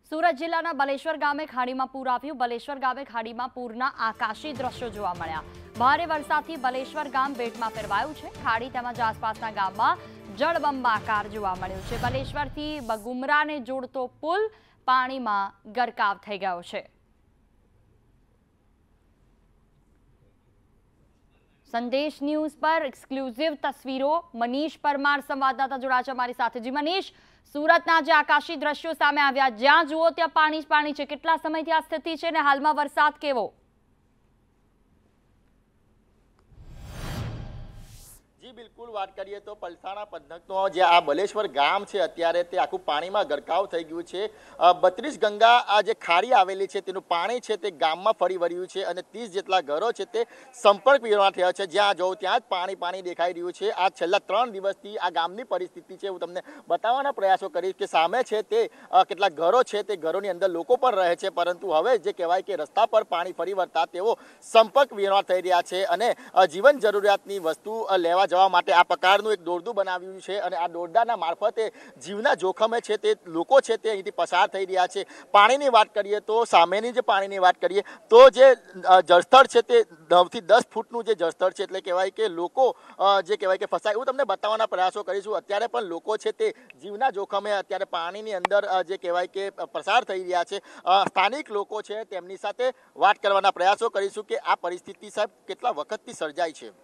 સુરત જિલ્લાના બલેશ્વર ગામે ખાડીમાં પૂર આવ્યું। બલેશ્વર ગામે ખાડીમાં પૂરના આકાશી દ્રશ્યો જોવા મળ્યા। ભારે વરસાદથી બલેશ્વર ગામ બેટમાં ફેરવાયું છે। ખાડી તેમજ આસપાસના ગામમાં જળબંબાકાર જોવા મળ્યું છે। બલેશ્વરથી બગુમરાને જોડતો પુલ પાણીમાં ગરકાવ થઈ ગયો છે। संदेश न्यूज पर एक्सक्लूसिव तस्वीरों मनीष परमार संवाददाता जोड़ा है हमारी साथ। जी मनीष, सूरतना जे आकाशी दृश्यों सामे आव्या, ज्यां जुओ त्यां पाणी ज पाणी छे, केटला समयथी आ स्थिति छे ने हालमां वरसाद केवो? जी बिल्कुल बात करिए तो पलसाणा पंथकनो जे आ बलेश्वर गाम छे अत्यारे ते आखुं पाणीमां गरकाव थई गयुं छे। 32 गंगा आ जे खाड़ी आवेली छे तेनुं पाणी छे ते गाममां फरी वळ्युं छे अने 30 जेटला घरो छे ते संपर्क विहोणा थया छे। ज्यां जोउ त्यां ज पाणी पाणी देखाई रह्युं छे। आ छेल्ला 3 दिवसथी आ गामनी परिस्थिति छे। हुं तमने बताववाना प्रयासो करीश के सामे छे ते केटला घरो छे ते घरोनी अंदर लोको पण रहे छे, परंतु हवे जे कहेवाय के रस्ता पर पाणी फरी वळता तेवो संपर्क विहोणा थई रह्या छे अने जीवन जरूरियातनी वस्तु लेवा जवा माटे आ प्रकारनुं एक दोरडું બનાવ્યું છે અને આ દોરડાના મારફતે જીવના જોખમે છે તે લોકો છે તે અહીંથી પસાર થઈ રહ્યા છે। પાણીની વાત કરીએ તો સામેની જે પાણીની વાત કરીએ તો જે જળસ્તર છે તે 9 થી 10 ફૂટનું જે જળસ્તર છે એટલે કહેવાય કે લોકો જે કહેવાય કે ફસાય। હું તમને બતાવવાના પ્રયાસો કરીશું। અત્યારે પણ લોકો છે તે જીવના જોખમે અત્યારે પાણીની અંદર જે કહેવાય કે પસાર થઈ રહ્યા છે। સ્થાનિક લોકો છે તેમની સાથે વાત કરવાના પ્રયાસો કરીશું કે આ પરિસ્થિતિ સાહેબ કેટલા વખતથી સર્જાય છે।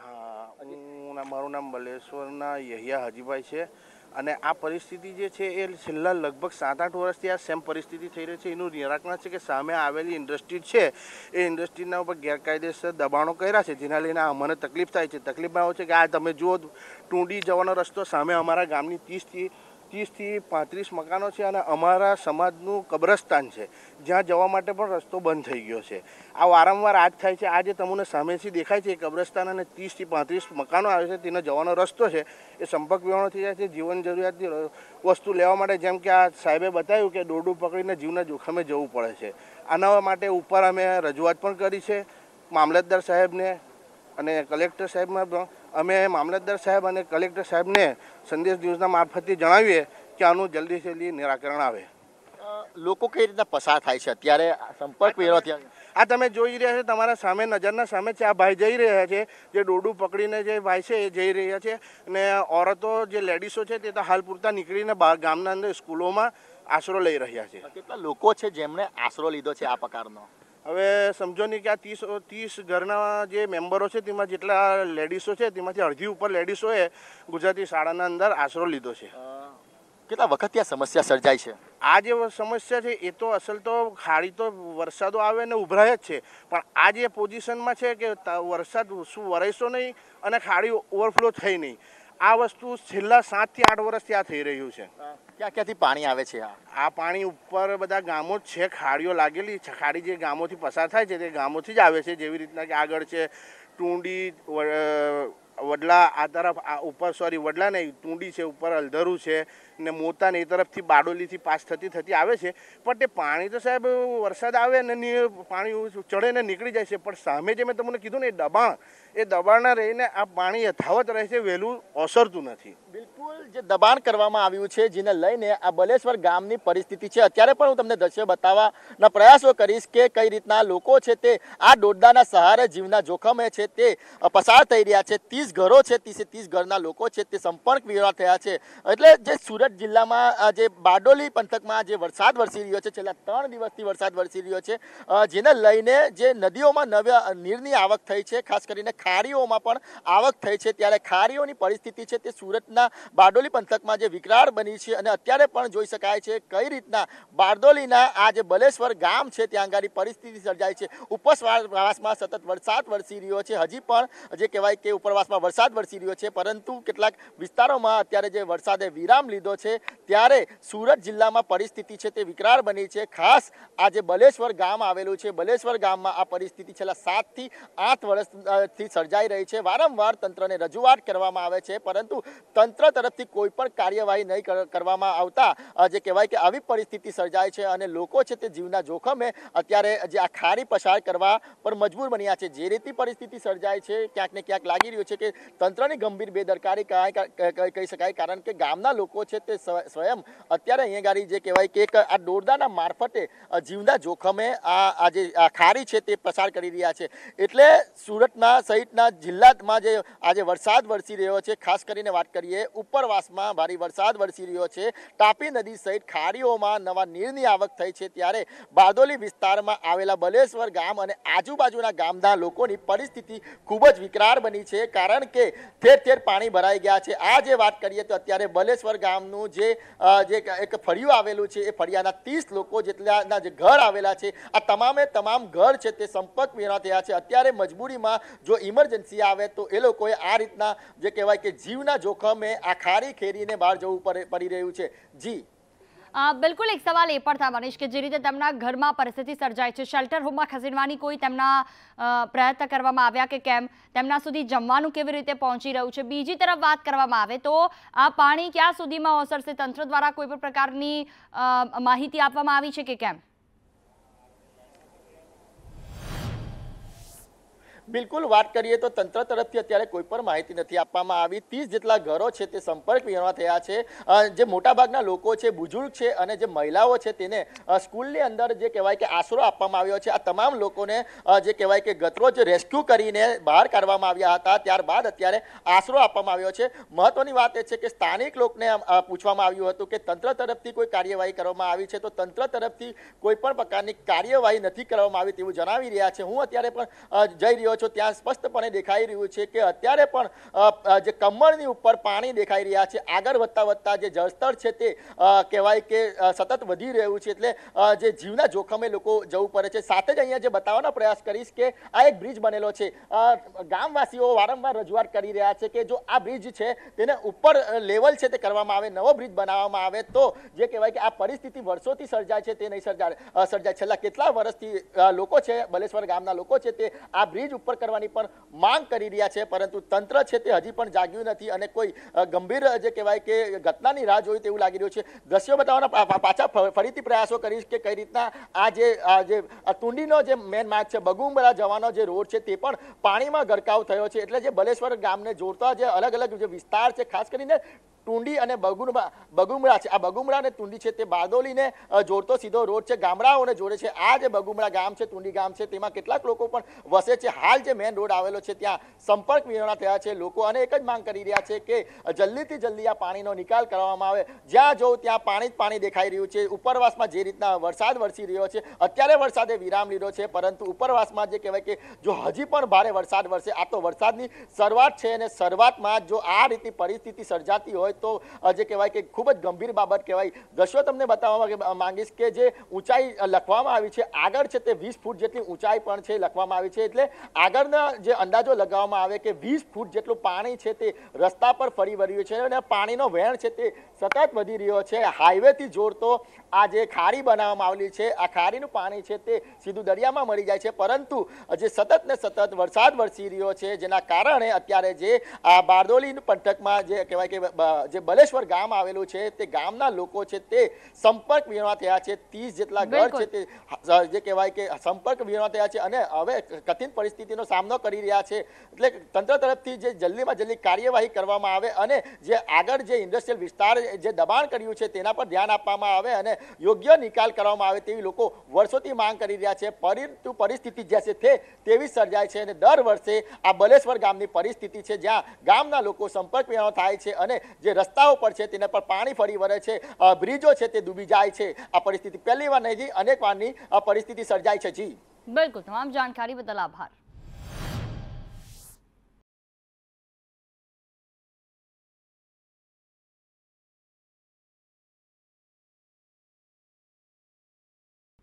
મારું નામ બલેશ્વરના યહિયા હજીભાઈ છે અને આ પરિસ્થિતિ જે છે એ છેલ્લા લગભગ 7-8 વર્ષથી આ સેમ પરિસ્થિતિ થઈ રહી છે। એનું નિરાકરણ છે કે સામે આવેલી ઇન્ડસ્ટ્રી છે એ ઇન્ડસ્ટ્રીના ઉપર ગેરકાયદેસર દબાણો કર્યા છે, જેના લઈને અમને તકલીફ થાય છે। તકલીફમાં એવું છે કે આ તમે જુઓ ટુંડી જવાનો રસ્તો સામે અમારા ગામની 30 થી 35 મકાનો છે અને અમારા સમાજનું કબ્રસ્તાન છે, જ્યાં જવા માટે પણ રસ્તો બંધ થઈ ગયો છે। આ વારંવાર આજ થાય છે। આજે તમને સામેથી દેખાય છે કબ્રસ્તાન અને 30 થી 35 મકાનો આવે છે, તેનો જવાનો રસ્તો છે એ સંપર્ક વિહોણો થઈ જાય છે। જીવન જરૂરિયાતની વસ્તુ લેવા માટે જેમ કે આ સાહેબે બતાવ્યું કે દોરડું પકડીને જીવના જોખમે જવું પડે છે। આના માટે ઉપર અમે રજૂઆત પણ કરી છે મામલતદાર સાહેબને અને કલેક્ટર સાહેબને પણ। અમે મામલતદાર સાહેબ અને કલેક્ટર સાહેબને સંદેશ ન્યૂઝના મારફતથી જણાવીએ કે આનું જલ્દીથી જલ્દી નિરાકરણ આવે। લોકો કઈ રીતના પસાર થાય છે અત્યારે સંપર્ક વિહોણો? આ તમે જોઈ રહ્યા છો, તમારા સામે નજરના સામે છે, આ ભાઈ જઈ રહ્યા છે, જે દોરડું પકડીને જે ભાઈ છે એ જઈ રહ્યા છે અને ઓરતો જે લેડીઝો છે તે તો હાલ પૂરતા નીકળીને ગામના અંદર સ્કૂલોમાં આશરો લઈ રહ્યા છે। કેટલા લોકો છે જેમણે આશરો લીધો છે આ પ્રકારનો? હવે સમજો નહીં કે આ 30 ઘરના જે મેમ્બરો છે તેમાં જેટલા લેડીઝો છે તેમાંથી અડધી ઉપર લેડીઝોએ ગુજરાતી શાળાના અંદર આશરો લીધો છે। કેટલા વખતથી આ સમસ્યા સર્જાય છે? આ જે સમસ્યા છે એ તો અસલ તો ખાડી તો વરસાદો આવે ને ઉભરાય જ છે, પણ આ જે પોઝિશનમાં છે કે વરસાદ શું વરસતો નહીં અને ખાડી ઓવરફ્લો થઈ નહીં, આ વસ્તુ છેલ્લા 7 થી 8 વર્ષથી આ થઈ રહ્યું છે। ક્યાં ક્યાંથી પાણી આવે છે? આ પાણી ઉપર બધા ગામો જ છે, ખાડીઓ લાગેલી છે। ખાડી જે ગામોથી પસાર થાય છે તે ગામોથી જ આવે છે। જેવી રીતના કે આગળ છે ટુંડી, વડલા, આ તરફ ઉપર વડલા નહીં ટુંડી છે, ઉપર અલધરું છે ને મોતા ને એ તરફથી બારડોલીથી પાસ થતી આવે છે। પણ તે પાણી તો સાહેબ વરસાદ આવે ને પાણી ચડે ને નીકળી જાય છે, પણ સામે જે મેં તમને કીધું ને એ દબાણના રહીને આ પાણી યથાવત રહે છે, વહેલું ઓસરતું નથી। બિલકુલ જે દબાણ કરવામાં આવ્યું છે જેને લઈને આ બલેશ્વર ગામની પરિસ્થિતિ છે। અત્યારે પણ હું તમને દ્રશ્ય બતાવવાના પ્રયાસો કરીશ કે કઈ રીતના લોકો છે તે આ દોરડાના સહારે જીવના જોખમે છે તે પસાર થઈ રહ્યા છે। 30 ઘરો છે, 30 ઘરના લોકો છે તે સંપર્ક વિહોણા થયા છે। એટલે જે સુરત જિલ્લામાં જે બારડોલી પંથકમાં જે વરસાદ વરસી રહ્યો છે, છેલ્લા 3 દિવસથી વરસાદ વરસી રહ્યો છે, જેને લઈને જે નદીઓમાં નવા નીરની આવક થઈ છે, ખાસ કરીને ખાડીઓમાં પણ આવક થઈ છે, ત્યારે ખાડીઓની પરિસ્થિતિ છે તે સુરતના બારડોલી પંથકમાં જે વિકરાળ બની છે અને અત્યારે પણ જોઈ શકાય છે કઈ રીતના બારડોલીના આ જે બલેશ્વર ગામ છે ત્યાં આગળ પરિસ્થિતિ સર્જાય છે। ઉપરવાસમાં સતત વરસાદ વરસી રહ્યો છે, હજી પણ જે કહેવાય કે ઉપરવાસમાં વરસાદ વરસી રહ્યો છે, પરંતુ કેટલાક વિસ્તારોમાં અત્યારે જે વરસાદે વિરામ લીધો છે ત્યારે સુરત જિલ્લામાં પરિસ્થિતિ છે તે વિકરાળ બની છે। ખાસ આ જે બલેશ્વર ગામ આવેલું છે, બલેશ્વર ગામમાં આ પરિસ્થિતિ છેલ્લા 7 થી 8 વર્ષથી સર્જાઈ રહી છે. વારંવાર તંત્રને રજૂઆત કરવામાં આવે છે, પરંતુ તંત્ર તરફથી કોઈ પણ કાર્યવાહી નહીં કરવામાં આવતા જે કહેવાય કે આવી પરિસ્થિતિ સર્જાય છે અને લોકો છે તે જીવના જોખમે અત્યારે જે આ ખાડી પસાર કરવા પર મજબૂર બન્યા છે. જે રીતે પરિસ્થિતિ સર્જાય છે, ક્યાંક ને ક્યાંક લાગી રહ્યું છે કે તંત્રની ગંભીર બેદરકારી કહી શકાય, કારણ કે ગામના લોકો છે તે સ્વયં અત્યારે અહીંયા ગાડી જે કહેવાય કે આ દોરડાના મારફતે જીવના જોખમે આ જે ખાડી છે તે પસાર કરી રહ્યા છે. એટલે સુરતના સહિતના જિલ્લામાં જે આજે વરસાદ વરસી રહ્યો છે, ખાસ કરીને વાત કરીએ ઉપરવાસમાં ભારે વરસાદ વરસી રહ્યો છે, તાપી નદી સહિત ખાડીઓમાં નવા નીરની આવક થઈ છે, ત્યારે બારડોલી વિસ્તારમાં આવેલા બલેશ્વર ગામ અને આજુબાજુના ગામના લોકોની પરિસ્થિતિ ખૂબ જ વિકરાળ બની છે, કારણ કે ઠેર ઠેર પાણી ભરાઈ ગયા છે. આ જે વાત કરીએ તો અત્યારે બલેશ્વર ગામનું જે એક ફળિયું આવેલું છે, એ ફળિયાના 30 લોકો જેટલાના જે ઘર આવેલા છે, આ તમામે તમામ ઘર છે તે સંપર્ક વિના થયા છે. અત્યારે મજબૂરીમાં જો ઇમરજન્સી આવે તો એ લોકોએ આ રીતના જે કહેવાય કે જીવના જોખમે આ ખાડી ખેરીને બહાર જવું પડી રહ્યું છે. જી બિલકુલ, એક સવાલ એ પણ થાય મનીષ કે જે રીતે તેમના ઘરમાં પરિસ્થિતિ સર્જાય છે, શેલ્ટર હોમમાં ખસેડવાની કોઈ તેમના પ્રયત્ન કરવામાં આવ્યા કે કેમ? તેમના સુધી જમવાનું કેવી રીતે પહોંચી રહ્યું છે? બીજી તરફ વાત કરવામાં આવે તો આ પાણી ક્યાં સુધીમાં ઓસરશે? તંત્ર દ્વારા કોઈ પણ પ્રકારની માહિતી આપવામાં આવી છે કે કેમ? બિલકુલ, વાત કરીએ તો તંત્ર તરફથી અત્યારે કોઈ પણ માહિતી નથી આપવામાં આવી. 30 જેટલા ઘરો છે તે સંપર્ક વિહોણા થયા છે. જે મોટાભાગના લોકો છે, બુજુર્ગ છે અને જે મહિલાઓ છે તેને સ્કૂલની અંદર જે કહેવાય કે આશરો આપવામાં આવ્યો છે. આ તમામ લોકોને જે કહેવાય કે ગતરોજ રેસ્ક્યુ કરીને બહાર કાઢવામાં આવ્યા હતા, ત્યારબાદ અત્યારે આશરો આપવામાં આવ્યો છે. મહત્વની વાત એ છે કે સ્થાનિક લોકોને પૂછવામાં આવ્યું હતું કે તંત્ર તરફથી કોઈ કાર્યવાહી કરવામાં આવી છે, તો તંત્ર તરફથી કોઈ પણ પ્રકારની કાર્યવાહી નથી કરવામાં આવી તેવું જણાવી રહ્યા છે. હું અત્યારે પણ જઈ રહ્યો ત્યાં સ્પષ્ટપણે દેખાઈ રહ્યું છે કે અત્યારે પણ જે કમરની ઉપર પાણી દેખાઈ રહ્યા છે. આગળ વધતા જે જળસ્તર છે તે કહેવાય કે સતત વધી રહ્યું છે, એટલે જે જીવના જોખમે લોકો જવું પડે છે. સાથે જ અહીંયા જે બતાવવાનો પ્રયાસ કરીશ કે આ એક બ્રિજ બનેલો છે. ગામવાસીઓ વારંવાર રજૂઆત કરી રહ્યા છે કે જો આ બ્રિજ છે તેને ઉપર લેવલ છે તે કરવામાં આવે, નવો બ્રિજ બનાવવામાં આવે તો જે કહેવાય કે આ પરિસ્થિતિ વર્ષોથી સર્જાય છે તે નહીં સર્જાય. છેલ્લા કેટલા વર્ષથી લોકો છે, બલેશ્વર ગામના લોકો છે તે આ બ્રિજ ઉપર કરવાની પણ માંગ કરી રહ્યા છે, પરંતુ તંત્ર છે તે હજી પણ જાગ્યું નથી અને કોઈ ગંભીર જે કહેવાય કે ઘટનાની રાહ જોઈ તેવું લાગી રહ્યું છે. દ્રશ્યો બતાવવાના પાછા ફરીથી પ્રયાસો કરીશ કે કઈ રીતના આ જે તુંડીનો જે મેન માર્ગ છે, બગુમરા જવાનો જે રોડ છે તે પણ પાણીમાં ગરકાવ થયો છે. એટલે જે બલેશ્વર ગામને જોડતા જે અલગ અલગ જે વિસ્તાર છે, ખાસ કરીને ટુંડી અને બગુમરા છે, આ બગુમરા અને ટુંડી છે તે બારડોલીને જોડતો સીધો રોડ છે, ગામડાઓને જોડે છે. આ જે બગુમરા ગામ છે, ટુંડી ગામ છે, તેમાં કેટલાક લોકો પણ વસે છે. હાલ જે મેન રોડ આવેલો છે ત્યાં સંપર્ક વિહોણા થયા છે લોકો અને એક જ માંગ કરી રહ્યા છે કે જલ્દીથી જલ્દી આ પાણીનો નિકાલ કરવામાં આવે. જ્યાં જોઉં ત્યાં પાણી જ પાણી દેખાઈ રહ્યું છે. ઉપરવાસમાં જે રીતના વરસાદ વરસી રહ્યો છે, અત્યારે વરસાદે વિરામ લીધો છે, પરંતુ ઉપરવાસમાં જે કહેવાય કે જો હજી પણ ભારે વરસાદ વરસે, આ તો વરસાદની શરૂઆત છે અને શરૂઆતમાં જો આ રીતની પરિસ્થિતિ સર્જાતી હોય તો જે કહેવાય કે ખૂબ જ ગંભીર બાબત કહેવાય. દ્રશ્યો તમને બતાવવા માંગીશ કે જે ઊંચાઈ લખવામાં આવી છે, આગળ છે તે 20 ફૂટ જેટલી ઊંચાઈ પણ છે લખવામાં આવી છે. એટલે આગળના જે અંદાજો લગાવવામાં આવે કે 20 ફૂટ જેટલું પાણી છે તે રસ્તા પર ફરી વળ્યું છે અને પાણીનો વહેણ છે તે સતત વધી રહ્યો છે. હાઈવેથી જોડતો આ જે ખાડી બનાવવામાં આવેલી છે, આ ખાડીનું પાણી છે તે સીધું દરિયામાં મળી જાય છે, પરંતુ જે સતત ને સતત વરસાદ વરસી રહ્યો છે, જેના કારણે અત્યારે જે આ બારડોલી પંથકમાં જે કહેવાય કે જે બલેશ્વર ગામ આવેલું છે તે ગામના લોકો છે તે સંપર્ક વિહોણા થયા છે. 30 જેટલા ઘર છે તે જે કહેવાય કે સંપર્ક વિહોણા થયા છે અને હવે કઠિન પરિસ્થિતિનો સામનો કરી રહ્યા છે. એટલે તંત્ર તરફથી જે જલ્દીમાં જલ્દી કાર્યવાહી કરવામાં આવે અને જે આગળ જે ઇન્ડસ્ટ્રીયલ વિસ્તાર જે દબાણ કર્યું છે તેના પર ધ્યાન આપવામાં આવે અને યોગ્ય નિકાલ કરવામાં આવે તેવી લોકો વર્ષોથી માંગ કરી રહ્યા છે. પરંતુ પરિસ્થિતિ જે છે તેવી સર્જાય છે અને દર વર્ષે આ બલેશ્વર ગામની પરિસ્થિતિ છે જ્યાં ગામના લોકો સંપર્ક વિહોણા થાય છે અને જે રસ્તાઓ પર છે તેના પર પાણી ફરી વળે છે, બ્રિજો છે તે ડૂબી જાય છે. આ પરિસ્થિતિ પહેલી વાર નહીં, અનેક વારની પરિસ્થિતિ સર્જાય છે. જી બિલકુલ, તમામ જાણકારી બદલ આભાર.